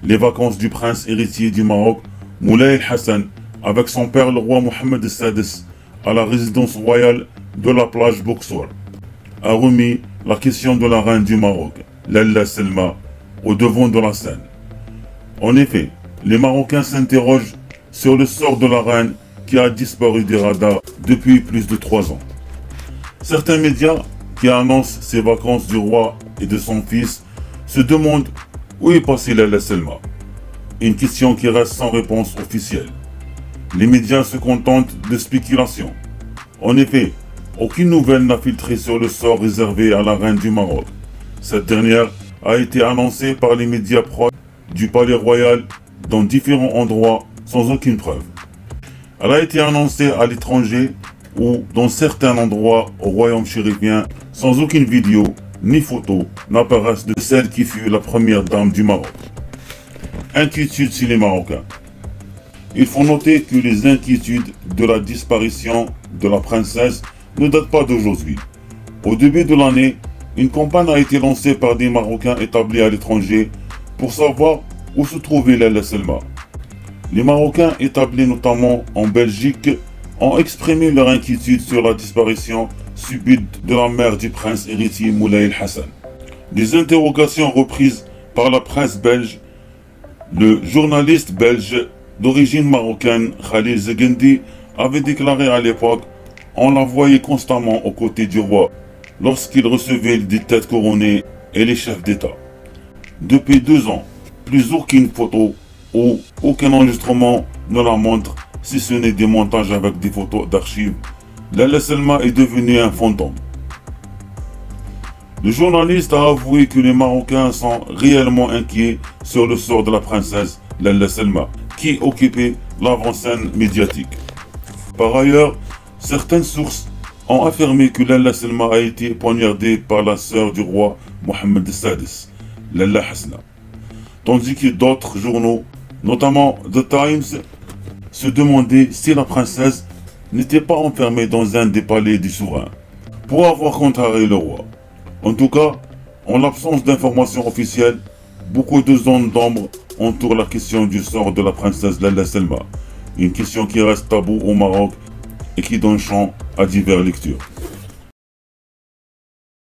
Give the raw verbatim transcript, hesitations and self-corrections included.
les vacances du prince héritier du Maroc, Moulay Hassan, avec son père le roi Mohammed Sadis, à la résidence royale de la plage Buxor, a remis la question de la reine du Maroc, Lalla Selma, au devant de la scène. En effet, les Marocains s'interrogent sur le sort de la reine qui a disparu des radars depuis plus de trois ans. Certains médias qui annoncent ces vacances du roi et de son fils se demandent où est passée Lalla Selma. Une question qui reste sans réponse officielle. Les médias se contentent de spéculations. En effet, aucune nouvelle n'a filtré sur le sort réservé à la reine du Maroc. Cette dernière a été annoncée par les médias proches du palais royal dans différents endroits sans aucune preuve. Elle a été annoncée à l'étranger ou dans certains endroits au royaume chérifien sans aucune vidéo ni photo n'apparaissent de celle qui fut la première dame du Maroc. Inquiétude chez les Marocains. Il faut noter que les inquiétudes de la disparition de la princesse ne datent pas d'aujourd'hui. Au début de l'année, une campagne a été lancée par des Marocains établis à l'étranger pour savoir où se trouvait Lalla Selma. Les Marocains établis notamment en Belgique ont exprimé leur inquiétude sur la disparition subite de la mère du prince héritier Moulay Hassan. Des interrogations reprises par la presse belge, le journaliste belge d'origine marocaine Khalil Zegendi avait déclaré à l'époque « On la voyait constamment aux côtés du roi lorsqu'il recevait des têtes couronnées et les chefs d'État. » Depuis deux ans, plus aucune photo ou aucun enregistrement ne la montre, si ce n'est des montages avec des photos d'archives. Lalla Selma est devenue un fantôme. Le journaliste a avoué que les Marocains sont réellement inquiets sur le sort de la princesse Lalla Selma, qui occupait l'avant-scène médiatique. Par ailleurs, certaines sources ont affirmé que Lalla Selma a été poignardée par la sœur du roi Mohammed Sadis, Lalla Hasna, tandis que d'autres journaux, notamment The Times, se demandaient si la princesse n'était pas enfermée dans un des palais du souverain, pour avoir contrarié le roi. En tout cas, en l'absence d'informations officielles, beaucoup de zones d'ombre entourent la question du sort de la princesse Lalla Selma, une question qui reste taboue au Maroc et qui donne champ à diverses lectures.